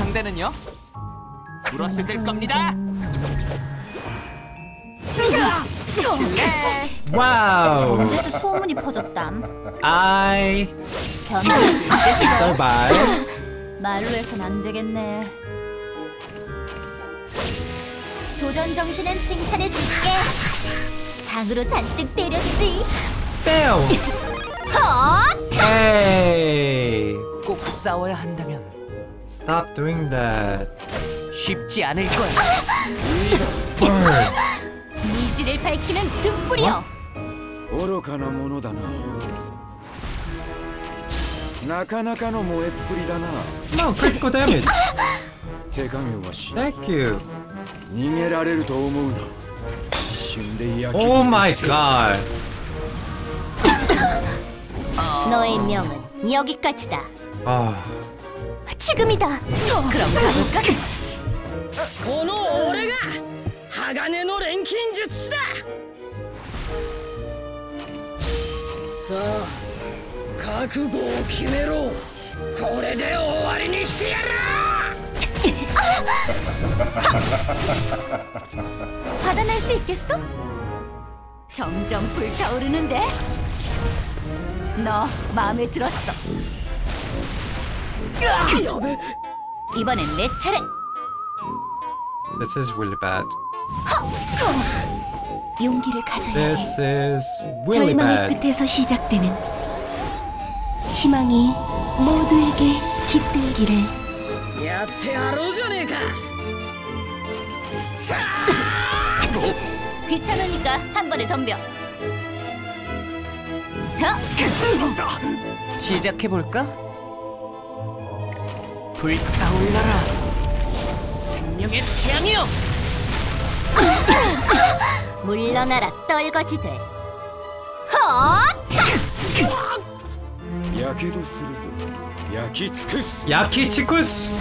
상대는요? 물어뜯을 겁니다. 와우. 언제도 소문이 퍼졌담. I 견딜 수 있겠어. survive. 말로 해선 안 되겠네. 도전 정신은 칭찬해줄게. 상으로 잔뜩 때려주지. Damn. 헛! Hey. 꼭 싸워야 한다면 Stop doing that. 쉽지 않을 거야. Bird. 미지를 밝히는 등불이여. 愚かなものだな。なかなかの燃えっぷりだな。 No, critical damage. 手加減はし Thank you. 逃げられると思うな。一瞬で焼き Oh 尽く my して god. 너의 명은 여기까지다. Ah. 지금이다. 그럼 가볼까? この俺が鋼の錬金術師だ。さあ覚悟を決めろ。これで終わりにしてやる。 받아낼 수 있겠어? 점점 불타오르는데? 너 마음에 들었어. 이번엔 내 차례. This is really bad. 용기를 가져야 해. This is really 절망의 bad. 끝에서 시작되는 희망이 모두에게 깃들기를. やってやろうじゃねえか。 귀찮으니까 한 번에 덤벼. 시작해볼까? 불타올라라. 생명의 태양이여. 물러나라 떨거지들. 헛! やけどするぞ。焼き尽くす。 Yakichikus.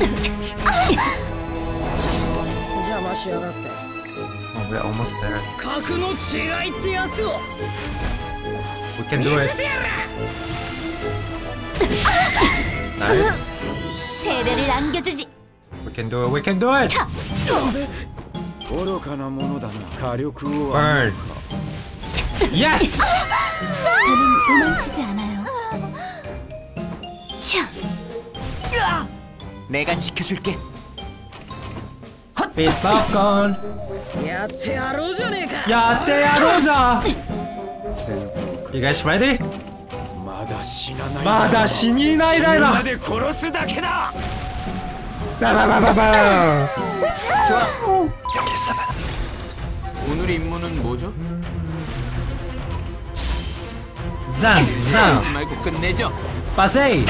邪魔しやがって。 Oh, we're almost there. 格の違いってやつを We can 見 do せ it. てやる。 Nice. 패배를 안겨주지. We can do it. We can do it. 愚かなものだな。火力を Burn. Yes. 저는 도망치지 않아요. 차! 내가 지켜줄게. Speed popcorn. やってやろうじゃねえか。 Yatte yaroza. 戦闘 You guys ready? まだ死なない。 마다 신이 나이라라. まで殺すだけだ。 바바바바바. 오늘 임무는 뭐죠? Zang 싸우지 zang. 말고 끝내죠. Basei.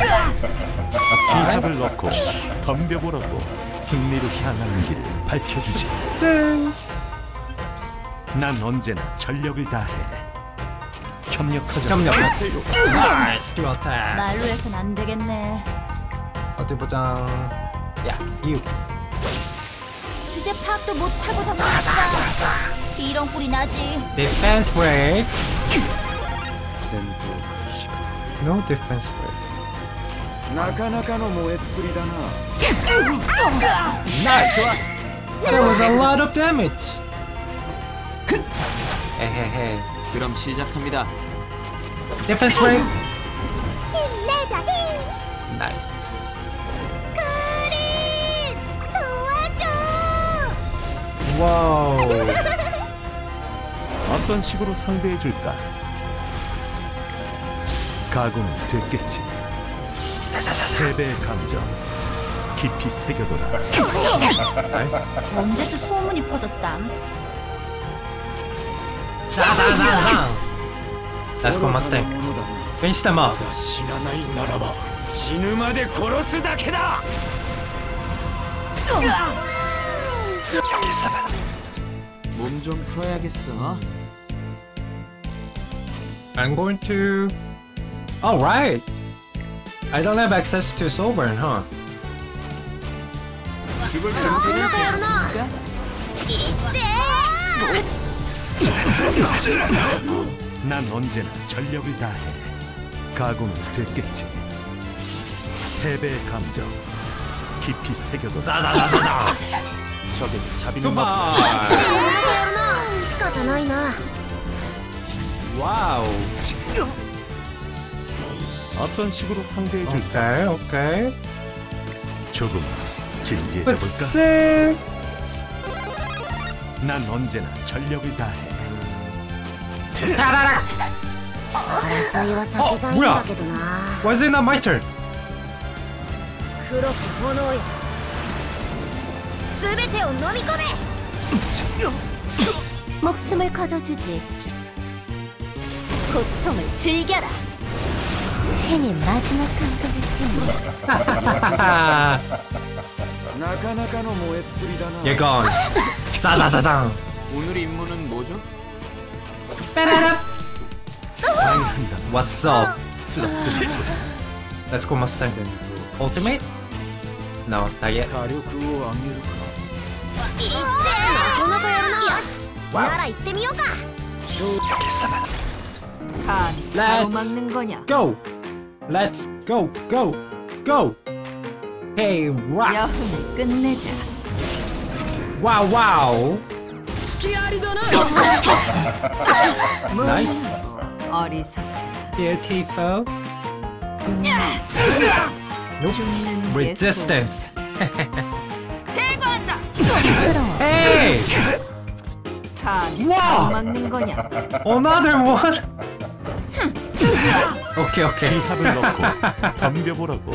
기합을 넣고 덤벼보라고 승리로 향하는 길을 밝혀주지. Sing. 난 언제나 전력을 다해. 협력하자. 협력. Nice. Dual attack. 말로 해선 안 되겠네. 어디 보자. 야, you. 주제 파악도 못하고 도망쳤어. 이런 꼴이 나지. Defense break. 戦闘開始か。 No defense break. なかなかの燃えっぷりだな。 Nice. There was a lot of damage. Hey, hey, hey. 그럼 시작합니다. Defense break. 힘내자 힘. Nice. 그린 도와줘. Whoa. 어떤 식으로 상대해줄까? 각오는 됐겠지. 패배의 감정 깊이 새겨둬라. Nice. 언제 또 소문이 퍼졌담. Let's go, 愚かな Mustang. ものだな。 Finish them off. まだ死なないならば死ぬまで殺すだけだ。 몸 좀 풀어야겠어. I'm going to. All right. I don't have access to Soulburn, huh? 죽을 준비는 되셨습니까? 난 언제나 전력을 다해. 각오는 됐겠지. 패배의 감정 깊이 새겨둬. 자자자자자. 적에게 자비는 없다. Goodbye. 仕方ないな 와우. 어떤 식으로 상대해 줄까? 오케이 오케이. 조금 진지해져 볼까? 으쓱. 난 언제나 전력을 다해. 타라락. 争いは避けたいんだけどな Why is it not my turn? 黒く炎よ全てを飲み込め 목숨을 거둬주지 고통을 즐겨라 생의 마지막 감각을 때문에 なかなかの燃えっぷりだな You're gone. 자자자장. 오늘 임무는 뭐죠? What's up? 쓰럽듯이 Let's go Mustang. Ultimate? No, not yet. 火力を上げるかいってなかなかやるなよし Wow. なら行ってみようか 감히 Let's 가로막는 거냐? Go. Let's go go go. Hey rock. 여흥을 끝내자. Wow wow. 隙ありだな Nice. 어리석다. Beautiful. Nope. 죽는 게 Resistance. 소원. 제거한다. Hey. 감히 우와! 가로막는 거냐? Another one. Okay okay. 기합을 넣고 덤벼보라고.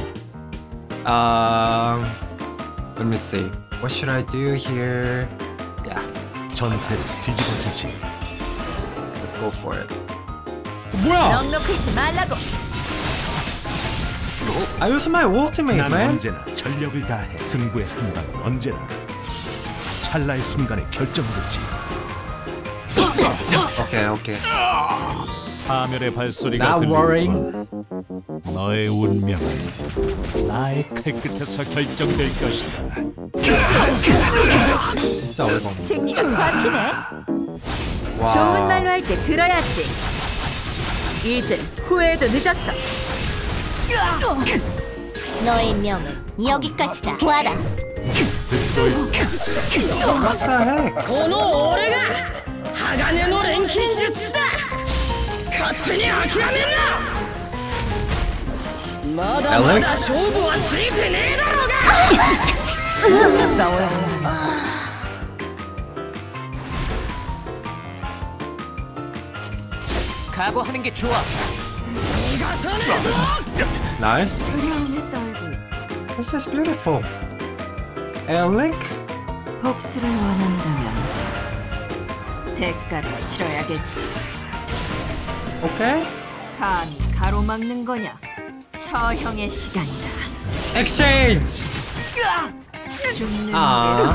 Let me see. What should I do here? Yeah, 전세를 뒤집어주지. let's go for it. 뭐야? 넉넉하지 말라고. I use my ultimate, 난 man. 언제나 전력을 다해. 승부의 한방은 언제나 찰나의 순간에 결정되지. Okay, okay. 파멸의 발소리가 Not worrying. 들리고 너의 운명은 나의 칼끝에서 결정될 것이다. 진짜 어이가 없네. 승리가 바뀌네. 와. 좋은 말로 할 때 들어야지. 이젠 후회도 늦었어. 너의 명은 여기까지다 와라 What the heck? この俺が鋼の錬金術だ勝手に諦めんなまだまだ勝負はついてねえだろうが 싸워야 한다. 각오하는 게 좋아逃がさねえぞ Nice. 두려움에 떨고 This is beautiful. Hey, Link. 복수를 원한다면 대가를 치러야겠지. Okay. 감히 가로막는 거냐? 처형의 시간이다. Exchange. 죽는 아. 게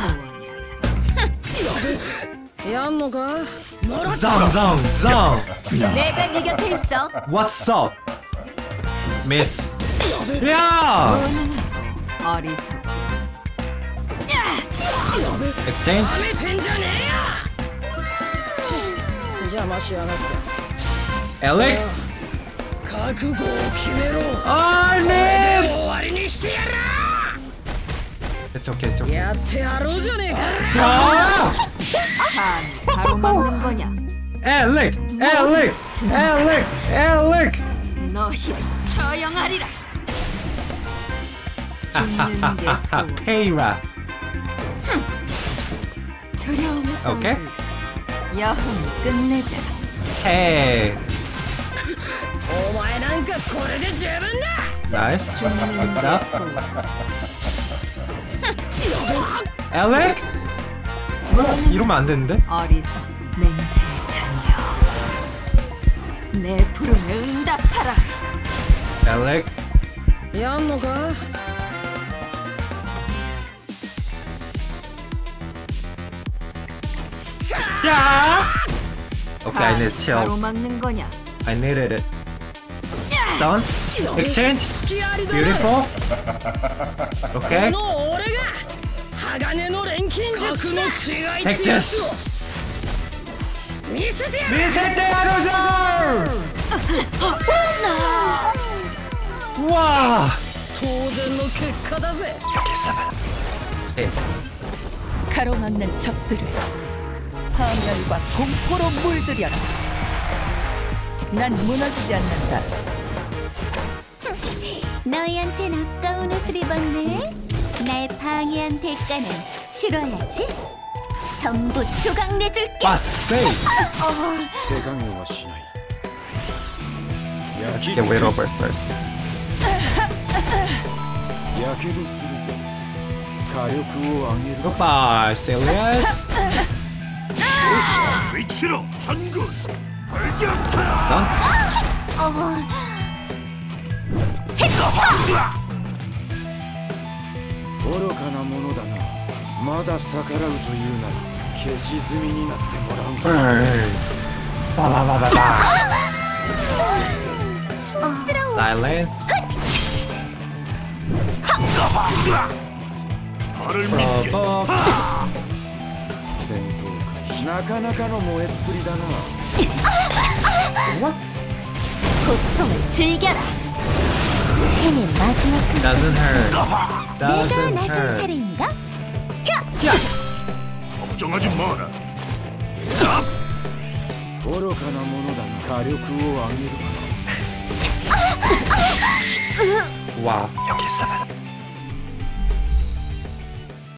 소원이야. やんのか Zong zong zong. 내가 네 곁에 있어. What's up, Miss? Yeah. 어리석. Exchange. めてんじゃねえや邪魔しやがって Alec. 覚悟を決めろ I miss. 終わりにしてや It's okay. It's okay. らやってやろうじゃねえか Ah! 감히 가로막는 거냐? Alec. Alec. Alec. Alec. 너희를 처형하리라. 죽는 게 소원. Payra. 두려움에 Okay. 떨고 여흥을 끝내자. Hey. お前なんかこれで十分だ Nice. 죽는 Good 게 job. 소원. Alec. 이러면 안 되는데? 어리석 맹세의 자녀. 내 부름에 응답하라. Alec. やんのか Yeah. Okay, I need 감히 chill. 가로막는 거냐? I needed it. Stun. Exchange. Beautiful. Okay. この俺が鋼の錬金術の違い Take this. 見せてやる 와. 当然の結果だぜ。 가로막는 적들을 파멸과 공포로 물들여라. 난 무너지지 않는다. 너희한텐 아까운 옷을 입었네. 날 방해한 대가는 치러야지. 전부 조각 내줄게. Passei! 手加減はしない。焼き Get way over first. やけどするぞ。火力を上げる。 Goodbye, Silius. 위치로 전군 벌격. It's done. 愚かなものだな。まだ逆らうというなら消し済みになってもらう。 Ba, ba, ba, ba, ba. 촌스러워. Silence. 벌을 믿게. Provoke. 戦闘開始。なかなかの燃えっぷりだな。 What? 고통을 즐겨라. 생의 마지막 그 Doesn't hurt. 내가 Doesn't 나설 hurt. 차례인가? 걱정하지 마라. 愚かなものだな。火力を上げる。 Wow. 여기 있어.